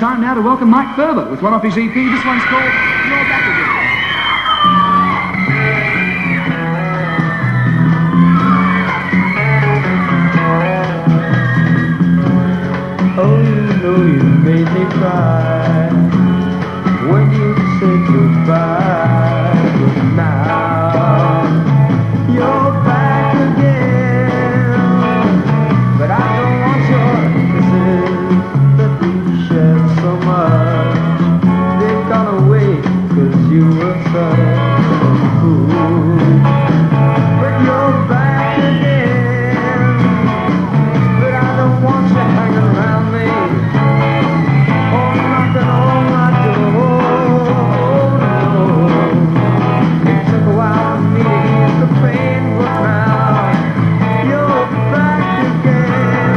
time now to welcome Mike Furber with one off his EP. This one's called You're Back Again. Oh, you know you made me cry when you said goodbye, but now you're back again. But I don't want your kisses that we shared so much. They've gone away 'cause you were such a fool. But you're back again. But I don't want you hanging around me or knocking on my door. No. It took a while for me to ease the pain, but now you're back again.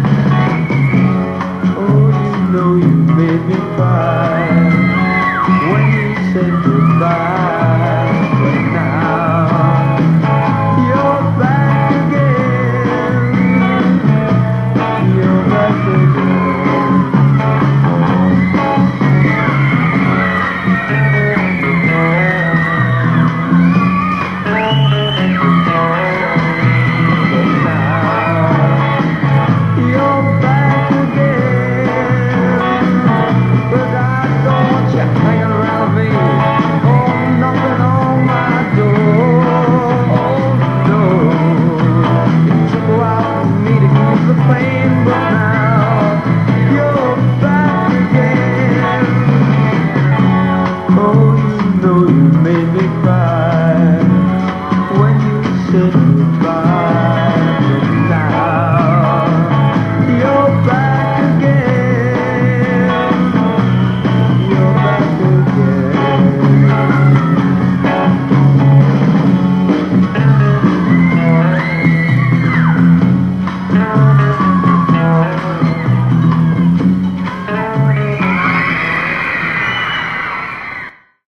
Oh, you know you made me cry when you said goodbye.